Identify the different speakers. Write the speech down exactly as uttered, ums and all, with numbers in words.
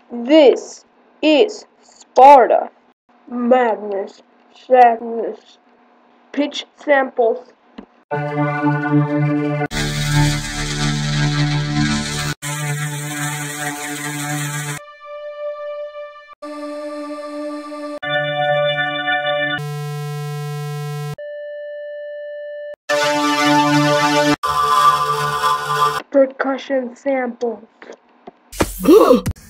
Speaker 1: This is Sparta. Madness, sadness, pitch samples. Percussion samples.